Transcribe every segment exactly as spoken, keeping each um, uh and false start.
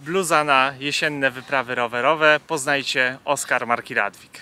Bluza na jesienne wyprawy rowerowe. Poznajcie Oskar marki Radwig.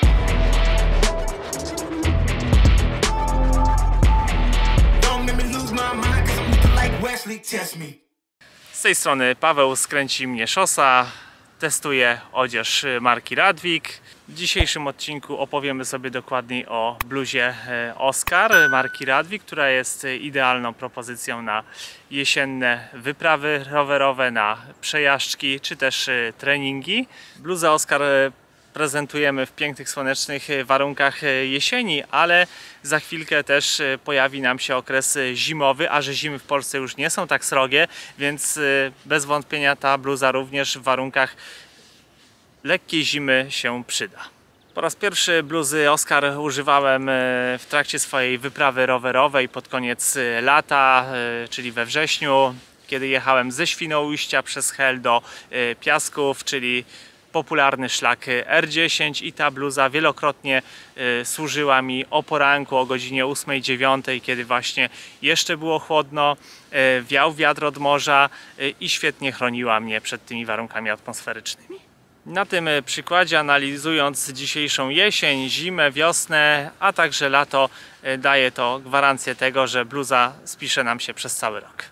Z tej strony Paweł z Kręci Mnie Szosa. Testuję odzież marki Radwig. W dzisiejszym odcinku opowiemy sobie dokładniej o bluzie Oskar marki Radwig, która jest idealną propozycją na jesienne wyprawy rowerowe, na przejażdżki czy też treningi. Bluzę Oskar prezentujemy w pięknych, słonecznych warunkach jesieni, ale za chwilkę też pojawi nam się okres zimowy, a że zimy w Polsce już nie są tak srogie, więc bez wątpienia ta bluza również w warunkach lekkiej zimy się przyda. Po raz pierwszy bluzy Oskar używałem w trakcie swojej wyprawy rowerowej pod koniec lata, czyli we wrześniu, kiedy jechałem ze Świnoujścia przez Hel do Piasków, czyli popularny szlak R dziesięć, i ta bluza wielokrotnie y, służyła mi o poranku, o godzinie ósmej dziewiątej, kiedy właśnie jeszcze było chłodno, y, wiał wiatr od morza y, i świetnie chroniła mnie przed tymi warunkami atmosferycznymi. Na tym przykładzie, analizując dzisiejszą jesień, zimę, wiosnę, a także lato, y, daje to gwarancję tego, że bluza spisze nam się przez cały rok.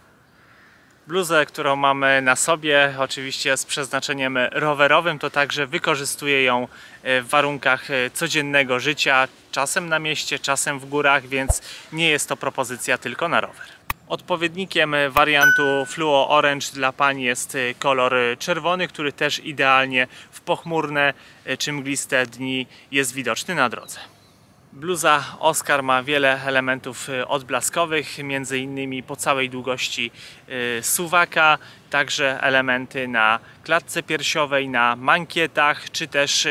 Bluzę, którą mamy na sobie, oczywiście z przeznaczeniem rowerowym, to także wykorzystuję ją w warunkach codziennego życia, czasem na mieście, czasem w górach, więc nie jest to propozycja tylko na rower. Odpowiednikiem wariantu Fluo Orange dla pań jest kolor czerwony, który też idealnie w pochmurne czy mgliste dni jest widoczny na drodze. Bluza Oskar ma wiele elementów odblaskowych, między innymi po całej długości suwaka, także elementy na klatce piersiowej, na mankietach czy też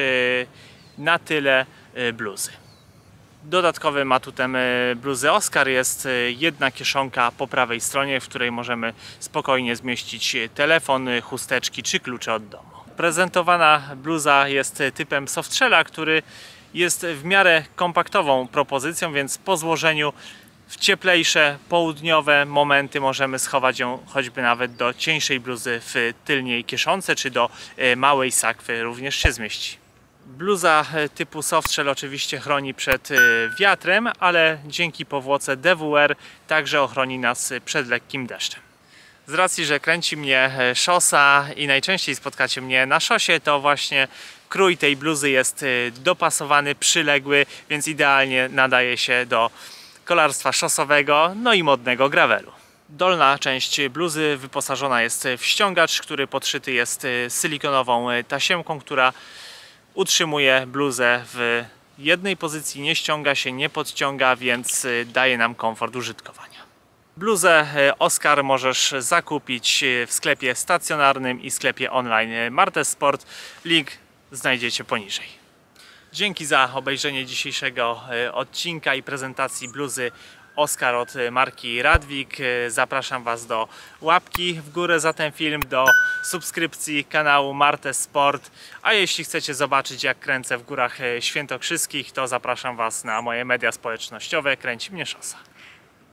na tyle bluzy. Dodatkowym atutem bluzy Oskar jest jedna kieszonka po prawej stronie, w której możemy spokojnie zmieścić telefon, chusteczki czy klucze od domu. Prezentowana bluza jest typem softshella, który jest w miarę kompaktową propozycją, więc po złożeniu w cieplejsze, południowe momenty możemy schować ją choćby nawet do cieńszej bluzy w tylniej kieszonce, czy do małej sakwy również się zmieści. Bluza typu softshell oczywiście chroni przed wiatrem, ale dzięki powłoce D W R także ochroni nas przed lekkim deszczem. Z racji, że kręci mnie szosa i najczęściej spotkacie mnie na szosie, to właśnie krój tej bluzy jest dopasowany, przyległy, więc idealnie nadaje się do kolarstwa szosowego, no i modnego gravelu. Dolna część bluzy wyposażona jest w ściągacz, który podszyty jest silikonową tasiemką, która utrzymuje bluzę w jednej pozycji, nie ściąga się, nie podciąga, więc daje nam komfort użytkowania. Bluzę Oskar możesz zakupić w sklepie stacjonarnym i sklepie online Martes Sport. Link znajdziecie poniżej. Dzięki za obejrzenie dzisiejszego odcinka i prezentacji bluzy Oskar od marki Radwig. Zapraszam Was do łapki w górę za ten film, do subskrypcji kanału Martes Sport. A jeśli chcecie zobaczyć, jak kręcę w górach świętokrzyskich, to zapraszam Was na moje media społecznościowe Kręci Mnie Szosa.